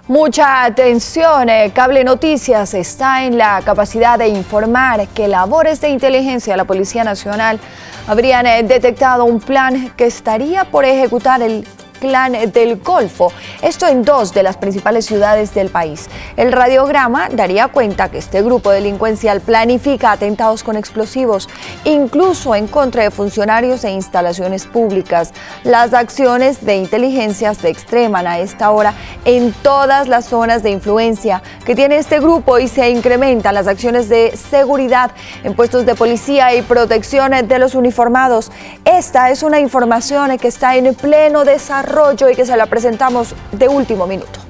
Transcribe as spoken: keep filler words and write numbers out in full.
Mucha atención, eh, Cable Noticias está en la capacidad de informar que labores de inteligencia de la Policía Nacional habrían eh, detectado un plan que estaría por ejecutar el Clan del Golfo, esto en dos de las principales ciudades del país. El radiograma daría cuenta que este grupo delincuencial planifica atentados con explosivos, incluso en contra de funcionarios e instalaciones públicas. Las acciones de inteligencia se extreman a esta hora en todas las zonas de influencia que tiene este grupo y se incrementan las acciones de seguridad en puestos de policía y protección de los uniformados. Esta es una información que está en pleno desarrollo y que se la presentamos de último minuto.